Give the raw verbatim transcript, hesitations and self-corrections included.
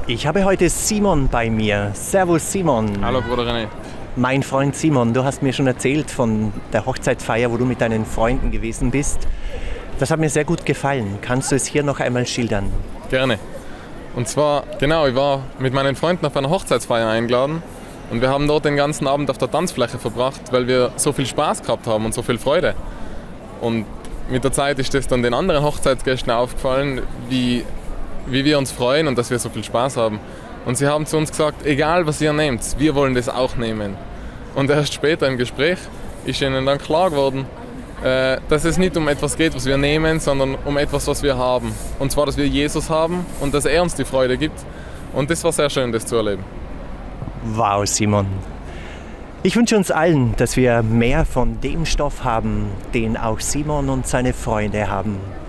Ich habe heute Simon bei mir. Servus Simon. Hallo Bruder René. Mein Freund Simon, du hast mir schon erzählt von der Hochzeitsfeier, wo du mit deinen Freunden gewesen bist. Das hat mir sehr gut gefallen. Kannst du es hier noch einmal schildern? Gerne. Und zwar, genau, ich war mit meinen Freunden auf einer Hochzeitsfeier eingeladen und wir haben dort den ganzen Abend auf der Tanzfläche verbracht, weil wir so viel Spaß gehabt haben und so viel Freude. Und mit der Zeit ist es dann den anderen Hochzeitsgästen aufgefallen, wie, wie wir uns freuen und dass wir so viel Spaß haben. Und sie haben zu uns gesagt, egal was ihr nehmt, wir wollen das auch nehmen. Und erst später im Gespräch ist ihnen dann klar geworden, äh, dass es nicht um etwas geht, was wir nehmen, sondern um etwas, was wir haben. Und zwar, dass wir Jesus haben und dass er uns die Freude gibt. Und das war sehr schön, das zu erleben. Wow, Simon. Ich wünsche uns allen, dass wir mehr von dem Stoff haben, den auch Simon und seine Freunde haben.